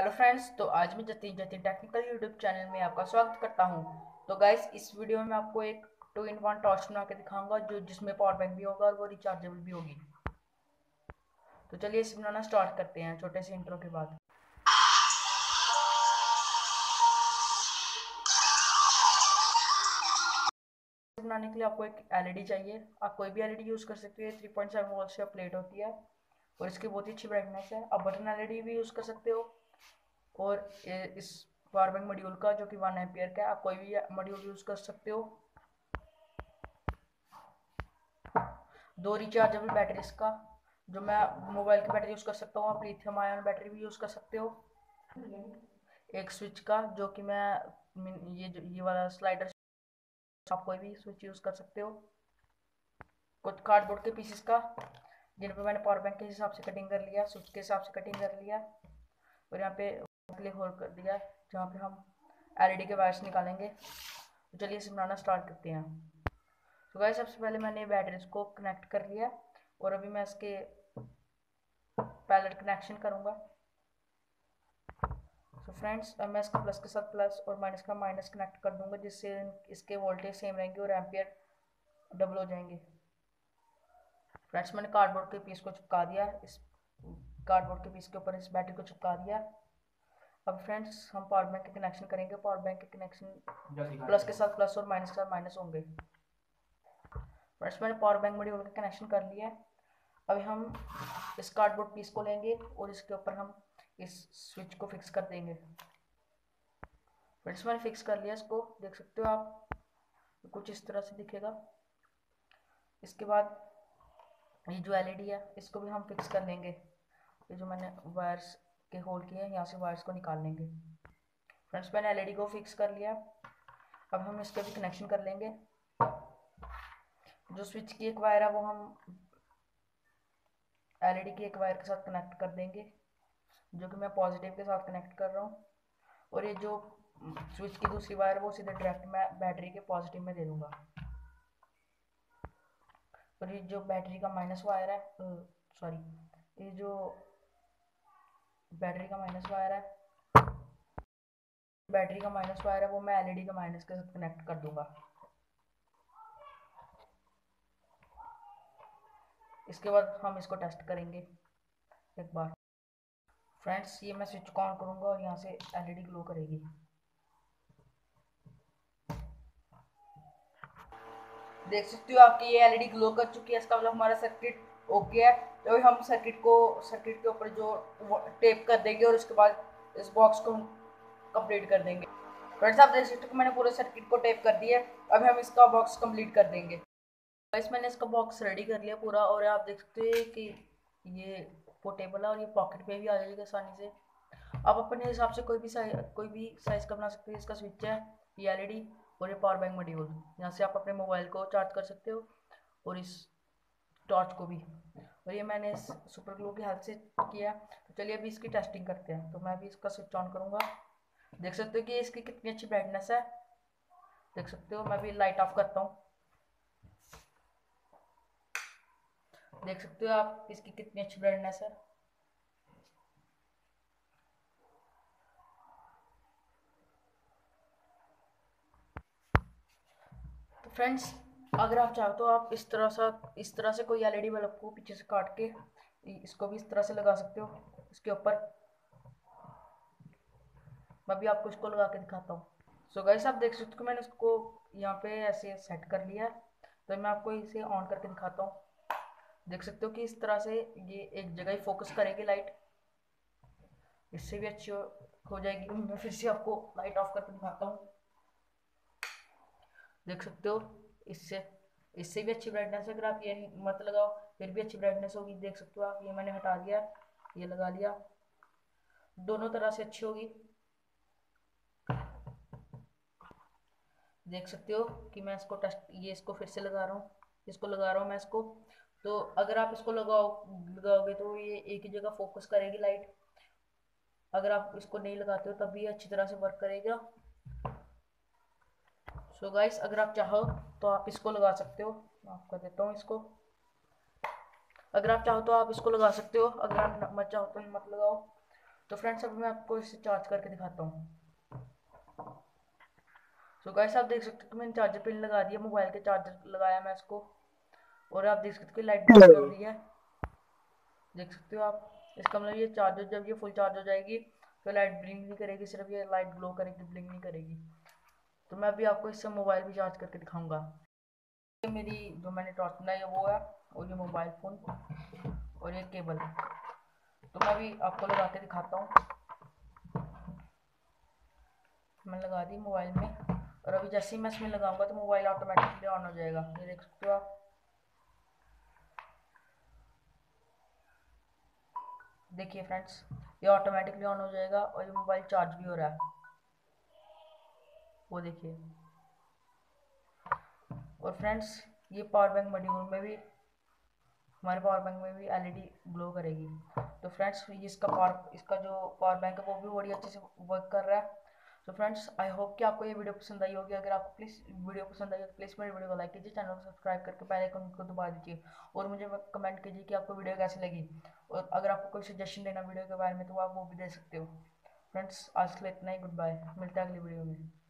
Hello friends, तो आज मैं Jatin Jatin technical YouTube channel में आपका स्वागत करता हूं। तो गाइस, इस वीडियो में मैं आपको एक 2-in-1 टॉर्च बना के दिखाऊंगा जो जिसमें पावर बैंक भी होगा और वो रिचार्जेबल भी होगी। तो चलिए इसे बनाना स्टार्ट करते हैं छोटे से इंट्रो के बाद। बनाने के लिए आपको एक एलईडी चाहिए। आप कोई भी एलईडी यूज़ कर सकते हैं। 3.7 वोल्ट से प्लेट होती है और इसकी बहुत ही अच्छी ब्राइटनेस है। आप बटन एलईडी भी यूज़ कर सकते हो और इस पावर बैंक मॉड्यूल का जो कि 1 एम्पियर का है, आप कोई भी मॉड्यूल यूज़ कर सकते हो। 2 रिचार्जेबल बैटरीज का, जो मैं मोबाइल की बैटरी यूज़ कर सकता हूँ, आप लिथियम आयन बैटरी भी यूज़ कर सकते हो। एक स्विच का, जो कि मैं ये वाला स्लाइडर, आप कोई भी स्विच यूज़ कर सकते हो। कुछ कार्डबोर्ड के पीसेस का, जिन पर मैंने पावर बैंक के हिसाब से कटिंग कर लिया, स्विच के हिसाब से कटिंग कर लिया और यहाँ पे क्लिक होल कर दिया जहाँ पे हम एलईडी के वायर्स निकालेंगे। तो चलिए इसे बनाना स्टार्ट करते हैं। तो गाइस, सबसे पहले मैंने बैटरीज को कनेक्ट कर लिया और अभी मैं इसके पैरेलल कनेक्शन करूँगा। तो फ्रेंड्स, अब मैं इसका प्लस के साथ प्लस और माइनस का माइनस कनेक्ट कर दूंगा, जिससे इसके वोल्टेज सेम रहेंगे और एम्पियर डबल हो जाएंगे। फ्रेंड्स, मैंने कार्डबोर्ड के पीस को चिपका दिया, इस कार्डबोर्ड के पीस के ऊपर इस बैटरी को चिपका दिया। अब फ्रेंड्स, हम पावर बैंक के कनेक्शन करेंगे। पावर बैंक के कनेक्शन प्लस के साथ प्लस और माइनस के साथ माइनस होंगे। फ्रेंड्स, मैंने पावर बैंक मॉड्यूल का कनेक्शन कर लिया है। अभी हम इस कार्डबोर्ड पीस को लेंगे और इसके ऊपर हम इस स्विच को फिक्स कर देंगे। फ्रेंड्स, मैंने फिक्स कर लिया इसको, देख सकते हो आप, कुछ इस तरह से दिखेगा। इसके बाद ये जो एलईडी है इसको भी हम फिक्स कर लेंगे। ये जो मैंने वायर्स के होल किए हैं, यहाँ से वायर्स को निकाल लेंगे। फ्रेंड्स, मैंने एलईडी को फिक्स कर लिया। अब हम इसके भी कनेक्शन कर लेंगे। जो स्विच की एक वायर है वो हम एलईडी की एक वायर के साथ कनेक्ट कर देंगे, जो कि मैं पॉजिटिव के साथ कनेक्ट कर रहा हूँ। और ये जो स्विच की दूसरी वायर वो सीधे डायरेक्ट मैं बैटरी के पॉजिटिव में दे दूंगा। और ये जो बैटरी का माइनस वायर है, सॉरी, ये जो बैटरी का माइनस वायर है, वो मैं एलईडी के माइनस के साथ कनेक्ट कर दूंगा। इसके बाद हम इसको टेस्ट करेंगे एक बार। फ्रेंड्स, ये मैं स्विच को ऑन करूंगा और यहाँ से एलईडी ग्लो करेगी। देख सकते हो आपकी ये एलईडी ग्लो कर चुकी है। इसका मतलब हमारा सर्किट ओके है। तो हम सर्किट के ऊपर जो टेप कर देंगे और उसके बाद इस बॉक्स को कंप्लीट कर देंगे। फ्रेंड्स, आप देख सकते हो मैंने पूरे सर्किट को टेप कर दिया। अब हम इसका बॉक्स कंप्लीट कर देंगे। गाइस, मैंने इसका बॉक्स रेडी कर लिया पूरा और आप देख सकते हैं कि ये पोर्टेबल है और ये पॉकेट में भी आ जाएगा आसानी से। आप अपने हिसाब से कोई भी साइज का बना सकते हैं। इसका स्विच है, ये एलईडी और ये पावर बैंक मॉड्यूल, यहाँ से आप अपने मोबाइल को चार्ज कर सकते हो और इस टॉर्च को भी। और ये मैंने इस सुपर ग्लू की हेल्प से किया। तो चलिए अभी इसकी टेस्टिंग करते हैं। तो मैं भी इसका स्विच ऑन करूँगा। देख सकते हो कि इसकी कितनी अच्छी ब्राइटनेस है। देख सकते हो, मैं भी लाइट ऑफ करता हूँ। देख सकते हो आप इसकी कितनी अच्छी ब्राइटनेस है। तो फ्रेंड्स, अगर आप चाहो तो आप इस तरह से कोई एलईडी बल्ब को पीछे से काट के इसको भी इस तरह से लगा सकते हो इसके ऊपर। मैं भी आपको इसको लगा के दिखाता हूँ। सो गाइस, आप देख सकते हो मैंने इसको यहाँ पे ऐसे सेट कर लिया। तो मैं आपको इसे ऑन करके दिखाता हूँ। देख सकते हो कि इस तरह से ये एक जगह ही फोकस करेगी लाइट। इससे भी अच्छी हो जाएगी। मैं फिर से आपको लाइट ऑफ करके दिखाता हूँ। देख सकते हो, इससे इससे भी अच्छी ब्राइटनेस है। अगर आप ये मत लगाओ फिर भी अच्छी ब्राइटनेस होगी। देख सकते हो आप, ये मैंने हटा दिया, ये लगा लिया, दोनों तरह से अच्छी होगी। देख सकते हो कि मैं इसको फिर से लगा रहा हूँ, मैं इसको। तो अगर आप इसको लगाओगे तो ये एक ही जगह फोकस करेगी लाइट। अगर आप इसको नहीं लगाते हो तब भी अच्छी तरह से वर्क करेगा। सो गाइस, अगर आप चाहो तो आप इसको लगा सकते हो। मैं आपको देता हूँ इसको। अगर आप चाहो तो आप इसको लगा सकते हो, अगर आप मत चाहो तो मत लगाओ। तो फ्रेंड्स अभी मैं आपको इसे चार्ज करके दिखाता हूँ। सो गाइस आप देख सकते हो कि मैंने चार्जर पिन लगा दिया, मोबाइल के चार्जर लगाया मैं इसको, और आप देख सकते हो लाइट ब्लिंक कर रही है, देख सकते हो आप। इसका मतलब ये चार्जर जब ये फुल चार्ज हो जाएगी तो लाइट ब्लिंक नहीं करेगी, सिर्फ ये लाइट ग्लो करेगी, ब्लिंक नहीं करेगी। तो मैं अभी आपको इससे मोबाइल भी चार्ज करके दिखाऊंगा। ये मेरी जो मैंने टॉर्च बनाई है वो है, और ये मोबाइल फ़ोन और ये केबल। तो मैं अभी आपको लगा के दिखाता हूँ। मैं लगा दी मोबाइल में, और अभी जैसे ही मैं इसमें लगाऊंगा तो मोबाइल ऑटोमेटिकली ऑन हो जाएगा, ये देख सकते हो आप। देखिए फ्रेंड्स, ये ऑटोमेटिकली ऑन हो जाएगा और ये मोबाइल चार्ज भी हो रहा है, वो देखिए। और फ्रेंड्स ये पावर बैंक मॉड्यूल में भी, हमारे पावर बैंक में भी एलईडी ग्लो करेगी। तो फ्रेंड्स इसका जो पावर बैंक है वो भी बड़ी अच्छे से वर्क कर रहा है। तो फ्रेंड्स आई होप कि आपको ये वीडियो पसंद आई होगी। अगर आपको प्लीज़ वीडियो पसंद आई हो तो प्लीज़ मेरे वीडियो को लाइक कीजिए, चैनल को सब्सक्राइब करके बेल आइकन को दबा दीजिए, और मुझे कमेंट कीजिए कि आपको वीडियो कैसी लगी। और अगर आपको कोई सजेशन देना वीडियो के बारे में तो आप वो भी दे सकते हो। फ्रेंड्स आज के लिए इतना ही, गुड बाय, मिलते हैं अगली वीडियो में।